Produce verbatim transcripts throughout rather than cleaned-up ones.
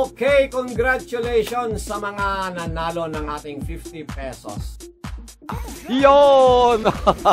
Okay, congratulations sa mga nanalo ng ating fifty pesos. Yon!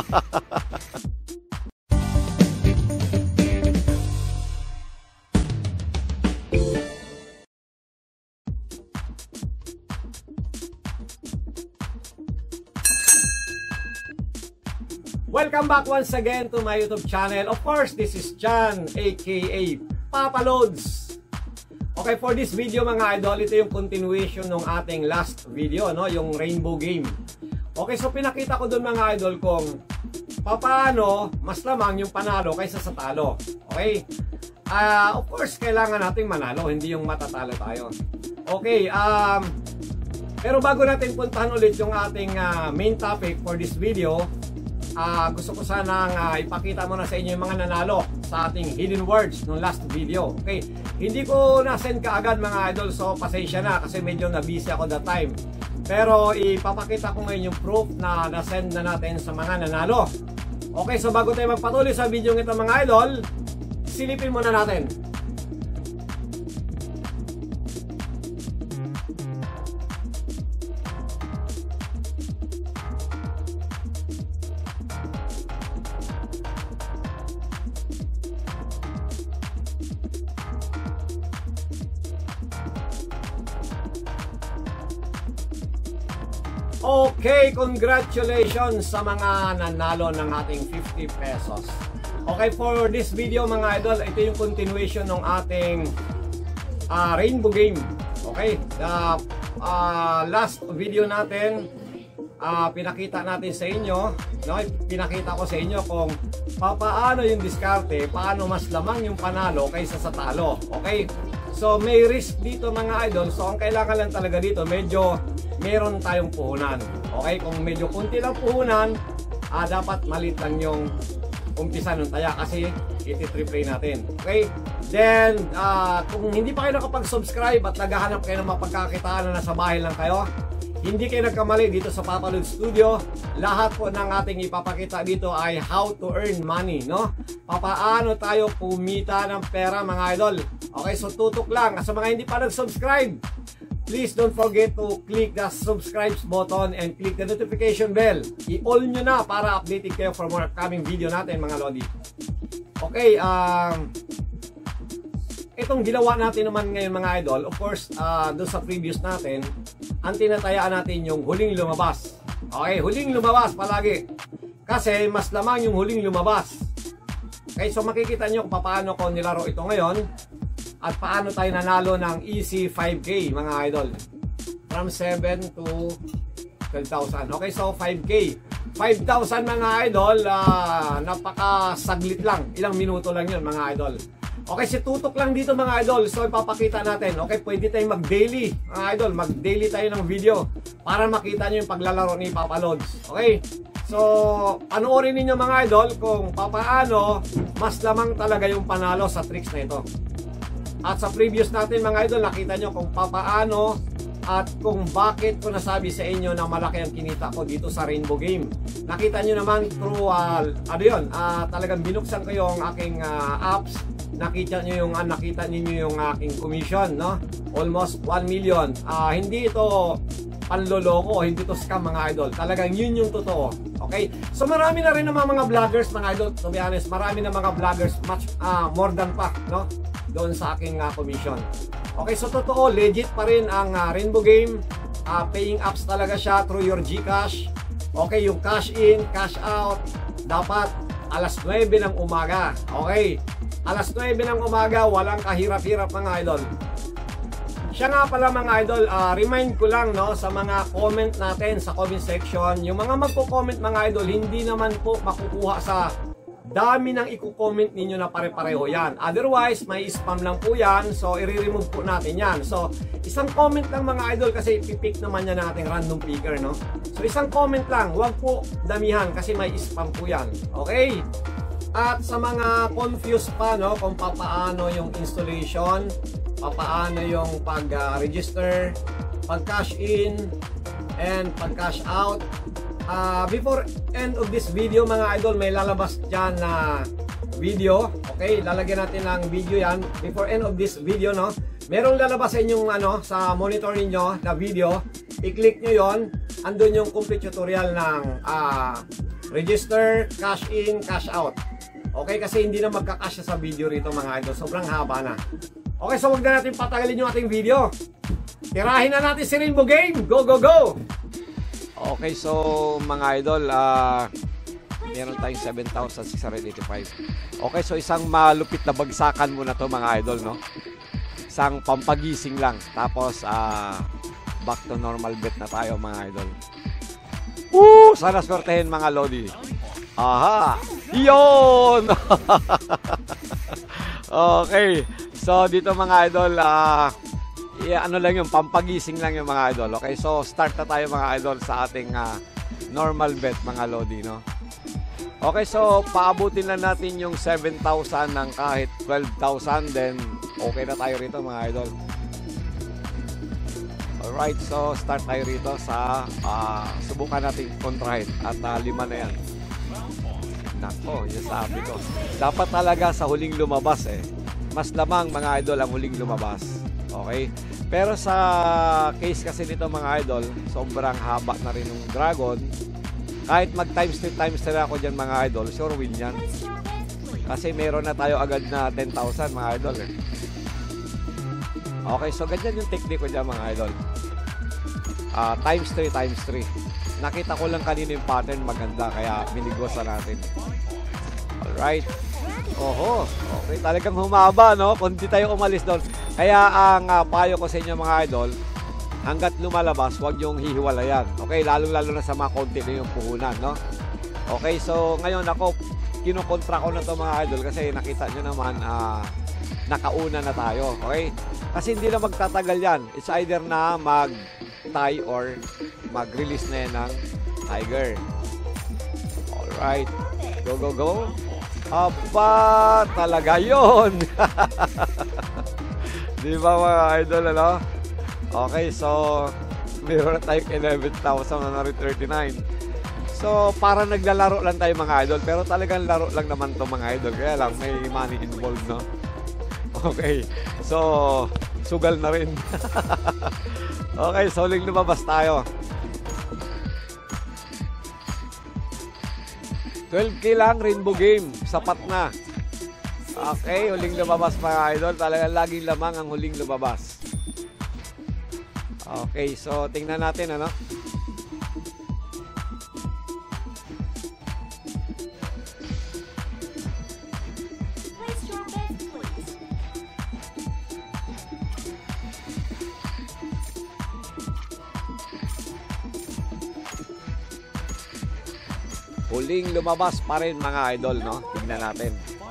Welcome back once again to my YouTube channel. Of course, this is John aka Papa Loads. Okay, for this video mga idol, ito yung continuation ng ating last video, no? Yung rainbow game. Okay, so pinakita ko doon mga idol kung paano mas lamang yung panalo kaysa sa talo. Okay? Uh, of course, kailangan nating manalo, hindi yung matatalo tayo. Okay, um, pero bago natin puntahan ulit yung ating uh, main topic for this video, Uh, gusto ko sanang uh, ipakita muna sa inyo yung mga nanalo sa ating hidden words nung last video. Okay, hindi ko na-send kaagad mga idol, so pasensya na kasi medyo na-busy ako that time. Pero ipapakita ko ngayon yung proof na na-send na natin sa mga nanalo. Okay, so bago tayo magpatuloy sa video ng ito mga idol, silipin muna natin. Okay, congratulations sa mga nanalo ng ating fifty pesos. Okay, for this video mga idol, ito yung continuation ng ating uh, rainbow game. Okay, the uh, last video natin, uh, pinakita natin sa inyo, no? Pinakita ko sa inyo kung paano yung diskarte, paano mas lamang yung panalo kaysa sa talo. Okay, so may risk dito mga idol, so ang kailangan lang talaga dito, medyo meron tayong puhunan. Okay, kung medyo kunti lang puhunan, ah, dapat malit lang yung umpisa ng taya kasi iti-triplay natin. Okay, then ah, kung hindi pa kayo nakapag-subscribe at naghahanap kayo ng mapagkakitaan na nasa bahay lang kayo, hindi kayo nagkamali dito sa Papa Loads Studio. Lahat po ng ating ipapakita dito ay how to earn money, no? Papaano tayo kumita ng pera mga idol. Okay, so tutok lang. Sa mga hindi pa nag-subscribe, please don't forget to click the subscribe button and click the notification bell. I-all nyo na para updated kayo for more upcoming video natin mga lodi. Okay, um, itong ginawa natin naman ngayon mga idol, of course, uh, doon sa previous natin, ang tinatayaan natin yung huling lumabas. Okay, huling lumabas palagi. Kasi mas lamang yung huling lumabas. Okay, so makikita nyo kung paano ko nilaro ito ngayon. At paano tayo nanalo ng easy five K mga idol. From seven to twelve thousand. Okay, so five K. five thousand mga idol, uh, napakasaglit lang. Ilang minuto lang yun mga idol. Okay, si tutok lang dito mga idol. So ipapakita natin. Okay, pwede tayong mag-daily mga idol. Mag-daily tayo ng video para makita nyo yung paglalaro ni Papa Loads. Okay, so panoorin ninyo mga idol kung papaano mas lamang talaga yung panalo sa tricks na ito. At sa previous natin mga idol, nakita nyo kung papaano at kung bakit ko nasabi sa inyo na malaki ang kinita ko dito sa rainbow game. Nakita nyo naman through, uh, ano yun, uh, talagang binuksan ko yung aking uh, apps. Nakita nyo yung, uh, nakita ninyo yung aking commission, no? Almost one million. Uh, hindi ito panloloko, hindi ito scam mga idol. Talagang yun yung totoo. Okay? So marami na rin naman mga vloggers mga idol. To be honest, marami na mga vloggers, much uh, more than pa, no? Doon sa aking uh, commission. Okay, so totoo, legit pa rin ang uh, rainbow game. Uh, paying apps talaga siya through your GCash. Okay, yung cash in, cash out, dapat alas nuwebe ng umaga. Okay, alas nuwebe ng umaga, walang kahirap-hirap mga idol. Siya nga pala mga idol, uh, remind ko lang no, sa mga comment natin sa comment section, yung mga magko-comment mga idol, hindi naman po makukuha sa dami ng i-comment ninyo na pare-pareho yan. Otherwise, may spam lang po yan. So, i-remove po natin yan. So, isang comment lang mga idol kasi ipipick naman yan natin random picker, no? So, isang comment lang. Huwag po damihan kasi may spam po yan. Okay? At sa mga confused pa, no? Kung papaano yung installation, papaano yung pag-register, pag-cash in, and pag-cash out. Uh, before end of this video mga idol, may lalabas dyan na video. Okay, lalagyan natin ng video yan. Before end of this video, no, merong lalabas sa inyong ano, sa monitor ninyo na video. I-click nyo yon. Andun yung complete tutorial ng uh, register, cash in, cash out. Okay, kasi hindi na magkakasya sa video rito mga idol. Sobrang haba na. Okay, so wag na natin patagalin yung ating video. Tirahin na natin si Rainbow Game. Go, go, go! Okay, so mga idol, ah... Uh, meron tayong seven thousand six hundred eighty-five. Okay, so isang malupit na bagsakan muna to mga idol, no? Isang pampagising lang. Tapos, uh, back to normal bet na tayo mga idol. Woo! Sana swertehin mga lodi. Aha! Yun! Okay. So, dito mga idol, ah... Uh, yeah, ano lang yung pampagising lang yung mga idol. Okay, so start na tayo mga idol sa ating uh, normal bet mga lodi, no? Okay, so paabutin lang natin yung seven thousand ng kahit twelve thousand, then okay na tayo rito mga idol. Alright, so start tayo rito sa uh, subukan natin kontrahin at uh, lima na yan. Nako, yung sabi ko, dapat talaga sa huling lumabas eh. Mas lamang mga idol ang huling lumabas. Okay, pero sa case kasi nito mga idol, sobrang haba na rin yung dragon. Kahit mag times three times three ako dyan mga idol, sure win yan. Kasi meron na tayo agad na ten thousand mga idol eh. Okay, so ganyan yung technique ko dyan mga idol. Uh, times three times three. Nakita ko lang kanina yung pattern maganda, kaya binigwasan natin. Alright. Oho, okay, talagang humaba, no? Kung di tayo umalis doon. Kaya ang uh, payo ko sa inyo mga idol, hanggat lumalabas, huwag yung hihiwalayan. Okay, lalong-lalo na sa mga konti na yung puhunan, no? Okay, so ngayon ako, kinukontra ko na to mga idol kasi nakita nyo naman, uh, nakauna na tayo. Okay? Kasi hindi na magtatagal yan. It's either na mag-tie or mag-release na yan ng tiger. Alright. Go, go, go. Aba, talaga yun. Di ba mga idol, ano? Okay, so meron na tayong eleven thousand one hundred thirty-nine. So, para naglalaro lang tayo mga idol, pero talagang laro lang naman to mga idol. Kaya lang, may money involved, no? Okay, so sugal na rin. Okay, so huling lumabas tayo. twelve K lang, Rainbow Game. Sapat na. Okay, huling lumabas mga idol. Talagang laging lamang ang huling lumabas. Okay, so tingnan natin ano. Huling lumabas pa rin mga idol, no? Tingnan natin.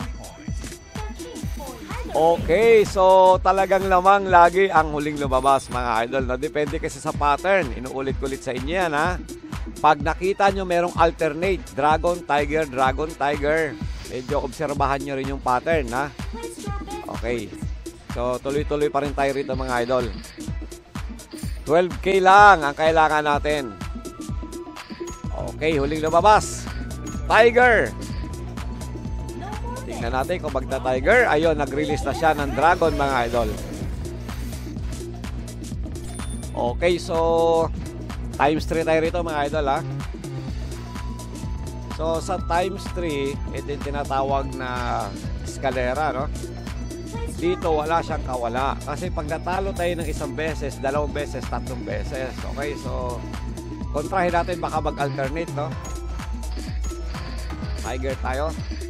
Okay, so talagang lamang lagi ang huling lumabas mga idol. No? Depende kasi sa pattern. Inuulit-ulit sa inyo yan, ha? Pag nakita nyo merong alternate, dragon, tiger, dragon, tiger, medyo obserbahan nyo rin yung pattern, ha? Okay. So, tuloy-tuloy pa rin tayo rito mga idol. twelve K lang ang kailangan natin. Okay, huling lumabas. Tiger. Tingnan natin kung magta-tiger. Ayun, nag-release na siya ng dragon mga idol. Okay, so times three tayo rito mga idol, ha. So sa times three, ito yung tinatawag na eskalera, no? Dito wala siyang kawala. Kasi pag natalo tayo ng isang beses, dalawang beses, tatlong beses. Okay, so kontrahin natin, baka mag-alternate, no? Tiger tayo.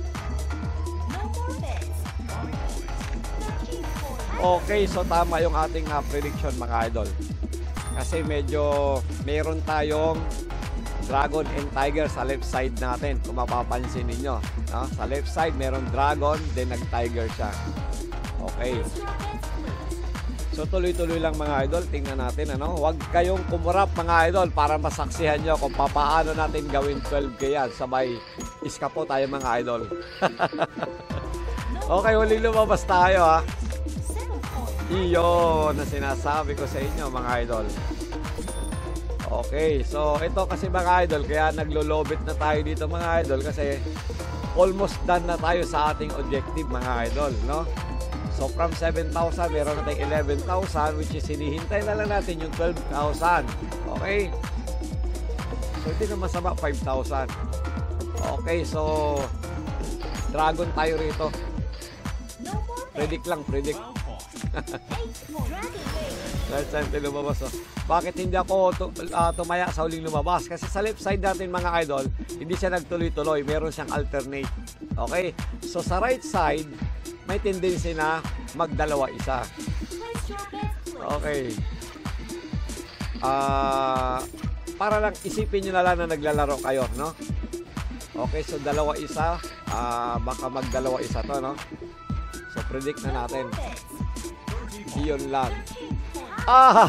Okay, so tama yung ating uh, prediction mga idol. Kasi medyo meron tayong dragon and tiger sa left side natin. Kung mapapansin ninyo, no? Sa left side meron dragon, then nag-tiger siya. Okay. So tuloy-tuloy lang mga idol, tingnan natin ano. Huwag kayong kumurap mga idol para masaksihan nyo kung paano natin gawin twelve K yan. Sabay iska po tayo mga idol. Okay, huling lumabas tayo, ha. Iyon na sinasabi ko sa inyo mga idol. Okay, so ito kasi mga idol, kaya naglolobit na tayo dito mga idol kasi almost done na tayo sa ating objective mga idol, no? So from seven thousand, meron na tayong eleven thousand, which is hinihintay na lang natin yung twelve thousand. Okay? So hindi na masama, five thousand. Okay, so dragon tayo rito. Predict lang, predict. Right side tayo lumabas, oh. Bakit hindi ako uh, tumaya sa huling lumabas? Kasi sa left side natin mga idol, hindi siya nagtuloy-tuloy. Meron siyang alternate. Okay? So sa right side, may tendency na magdalawa isa. Okay. Ah, uh, para lang isipin nyo na lang na naglalaro kayo, no? Okay, so dalawa isa. Ah, uh, baka magdalawa isa to, no? So predict na natin. Iyon lang. Ah!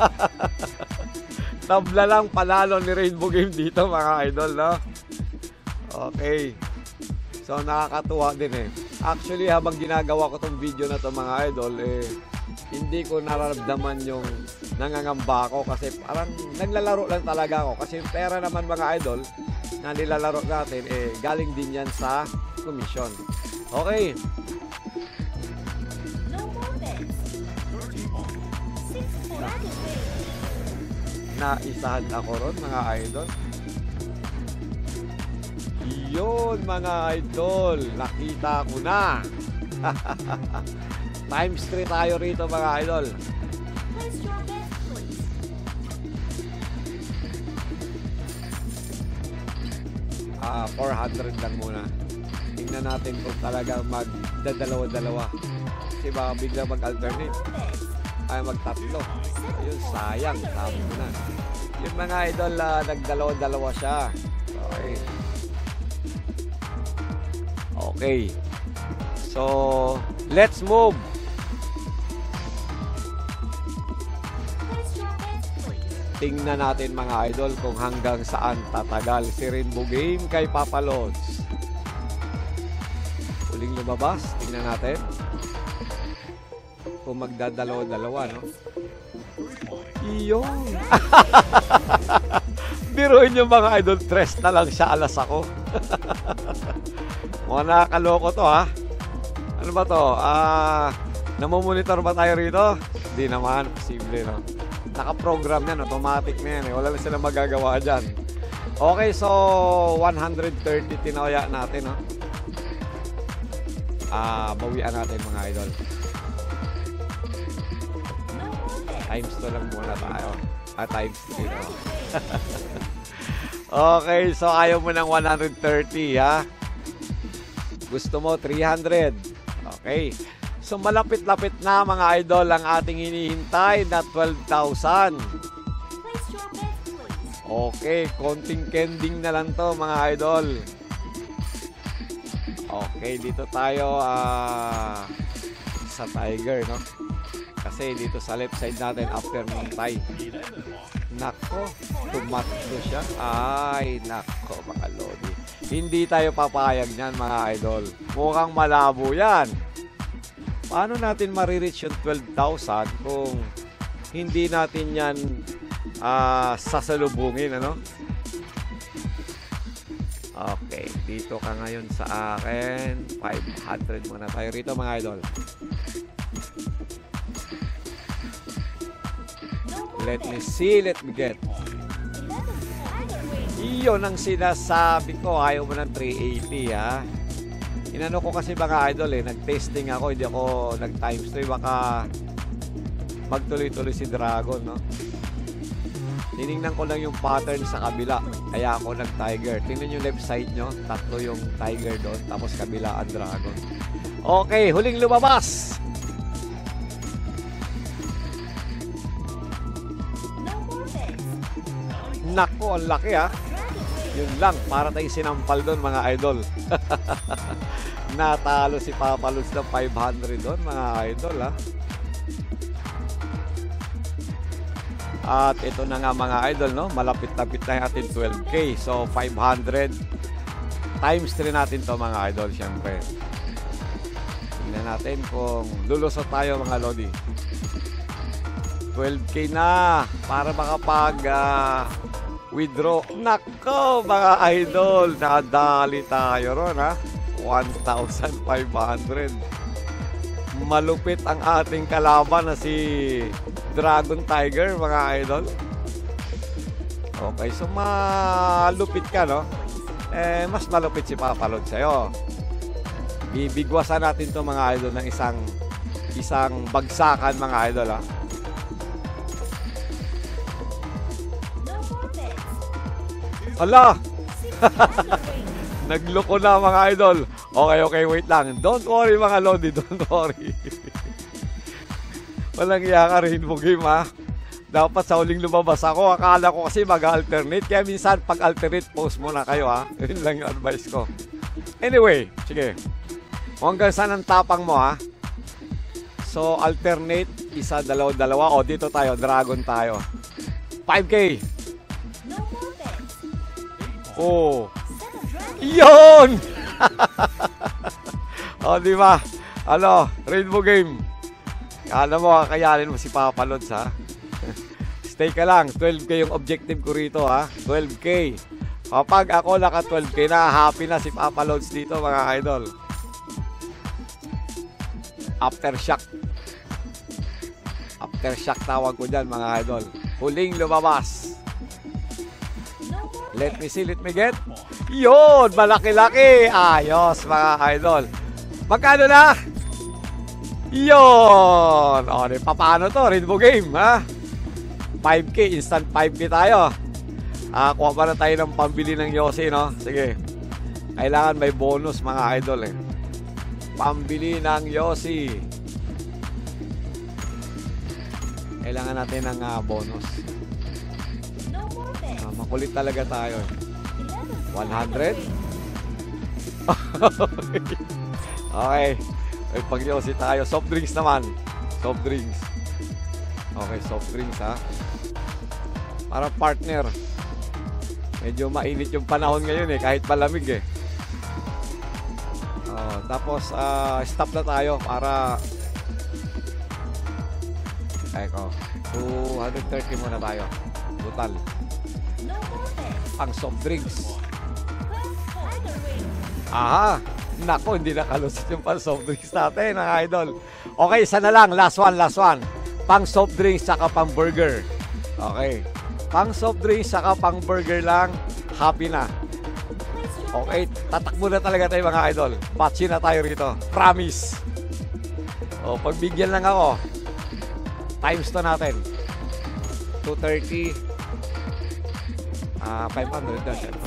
Tabla lang panalo ni Rainbow Game dito mga idol, no? Okay. So nakakatuwa din eh. Actually, habang ginagawa ko tong video na to mga idol, eh, hindi ko nararamdaman yung nangangamba ako kasi parang naglalaro lang talaga ako. Kasi yung pera naman mga idol na nilalaro natin, eh, galing din yan sa commission. Okay. Naisahan ako ron mga idol. Yun mga idol, nakita ko na. Times three tayo rito mga idol. Ah, four hundred lang muna. Tingnan natin kung talaga magdadalawa-dalawa. Kasi baka bigla mag-alternate. Ay, magtatlo. Ayun, sayang. Sabi ko na. Yung mga idol, uh, nagdalawa-dalawa siya. Okay. Okay. So, let's move. Tingnan natin mga idol kung hanggang saan tatagal si Rainbow Game kay Papa Lods. Huling lumabas. Tingnan natin. Kung magdadalawa-dalawa, no? Iyon. Biruin yung mga idol, tres na lang siya, alas ako. Mga nakakaloko to, ha? Ano ba to? Ah, namomonitor ba tayo rito? Hindi naman, posible, no? Naka-program yan, automatic na yan, eh. Wala na silang magagawa dyan. Okay, so one hundred thirty tinawaya natin, no? Ah, bawian natin mga idol. Times two lang muna tayo. Ah, times three. No? Okay, so ayaw mo ng one hundred thirty, ha? Gusto mo three hundred. Okay. So malapit-lapit na mga idol ang ating hinihintay na twelve thousand. Okay, konting kending na lang to mga idol. Okay, dito tayo uh, sa Tiger, no? Kasi dito sa left side natin, after mong tie. Nako, tumatlo siya. Ay, nako, mga lodi. Hindi tayo papayag niyan, mga idol. Mukhang malabo yan. Paano natin marireach yung twelve thousand kung hindi natin yan uh, sasalubungin, ano? Okay, dito ka ngayon sa akin. five hundred muna tayo rito, mga idol. Let me see, let me get. Iyon ang sinasabi ko. Ayaw mo ng three eighty, ha? Inano ko kasi mga idol, eh. Nag-testing ako, hindi ako nag-times three. Baka magtuloy-tuloy si Dragon, no? Tinignan ko lang yung pattern sa kabila. Kaya ako nag-Tiger. Tingnan yung left side nyo. Tatlo yung Tiger doon. Tapos kabila ang Dragon. Okay, huling lumabas. Nako, ang laki, ha? Yun lang, para tayong sinampal doon mga idol. Natalo si Papa Lods ng five hundred doon mga idol, ha? At ito na nga mga idol, no? Malapit-lapit na yung ating twelve K. So five hundred times three natin to mga idol, syempre. Tingnan natin kung lulusot tayo mga lodi. twelve K na para makapag uh, Withdraw. Nako, mga idol. Nadali tayo ron, ha? one thousand five hundred. Malupit ang ating kalaban na si Dragon Tiger, mga idol. Okay, so malupit ka, no? Eh, mas malupit si Papalod sa'yo. Bibigwasan natin to mga idol ng isang isang bagsakan, mga idol, ha? Hala! Nagloko na, mga idol. Okay, okay, wait lang. Don't worry, mga Lodi. Don't worry. Walang iya ka, Rainbow Game, ha? Dapat sa huling lumabas ako. Akala ko kasi mag-alternate. Kaya minsan, pag-alternate, post muna kayo, ha? Yun lang yung advice ko. Anyway, sige. Hanggang saan ang tapang mo, ha? So, alternate. Isa, dalawa, dalawa. O, dito tayo. Dragon tayo. five K. Oh. Yun! O, di ba? Ano, Rainbow Game. Kala mo, kakayanin mo si Papa Lods, ha? Stay ka lang. twelve K yung objective ko rito, ha? twelve K. Kapag ako naka twelve K na, happy na si Papa Lods dito, mga idol. Aftershock. Aftershock tawag ko dyan, mga idol. Huling lumabas. Let me see, let me get. Yun, malaki-laki. Ayos, mga idol. Magkano na? Yun. O, di pa paano to? Rainbow Game, ha? five K, instant five K tayo. Ah, kuha pa na tayo ng pambili ng Yossi, no? Sige. Kailangan may bonus, mga idol, eh. Pambili ng Yossi. Kailangan natin ng uh, bonus. Ah, makulit talaga tayo, eh. one hundred? Okay. May pag-Yossi tayo. Soft drinks naman. Soft drinks. Okay, soft drinks, ha? Para partner. Medyo mainit yung panahon ngayon, eh. Kahit malamig, eh. Oh, tapos, uh, stop na tayo para... Eko. two hundred thirty muna tayo. Total. Ang soft drinks. Aha. Nako, hindi nakalusot yung pang soft drinks natin, mga idol. Okay, isa na lang. Last one, last one. Pang soft drinks saka pang burger. Okay. Pang soft drinks saka pang burger lang. Happy na. Okay, tatakbo na talaga tayo, mga idol. Patchy na tayo rito. Promise. O, pagbigyan lang ako. Times to natin. two thirty. Ah, five hundred na siya.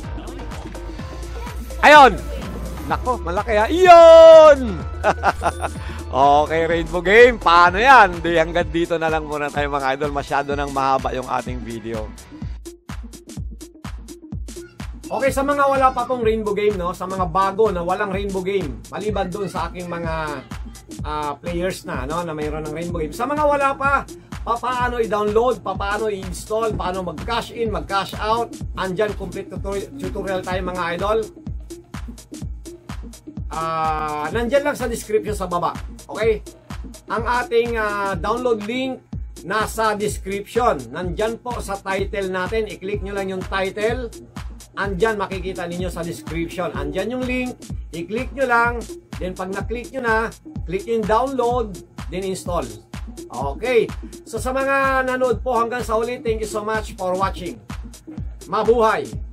Ayun! Nako, malaki, ha? Iyon! Okay, Rainbow Game. Paano yan? Di, hanggang dito na lang muna tayo, mga idol. Masyado nang mahaba yung ating video. Okay, sa mga wala pa pong Rainbow Game, no? Sa mga bago na walang Rainbow Game, maliban doon sa aking mga uh, players na, no? Na mayroon ng Rainbow Game. Sa mga wala pa, paano i-download, paano i-install, paano mag-cash in, mag-cash out. Andyan, complete tutorial tayo, mga idol. Uh, nandyan lang sa description sa baba. Okay? Ang ating uh, download link nasa description. Nandyan po sa title natin. I-click nyo lang yung title. Andyan makikita ninyo sa description. Andyan yung link. I-click nyo lang. Then pag na-click nyo na, click yung download, then install. Okay. So sa mga nanood po hanggang sa uli, thank you so much for watching. Mabuhay!